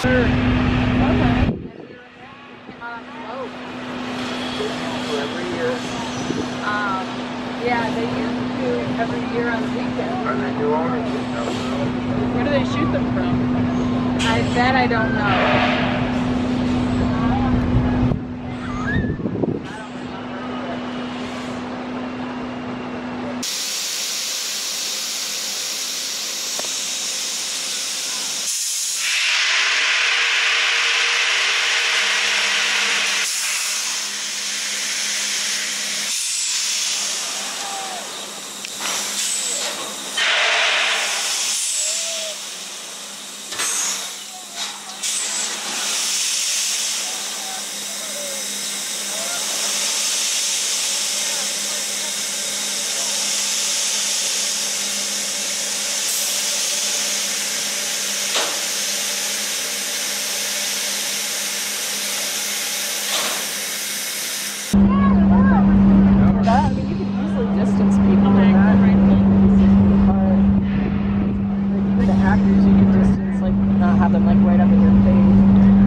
Okay. Every year. Yeah, they used to every year on the weekend. And then you own it. Where do they shoot them from? That I don't know.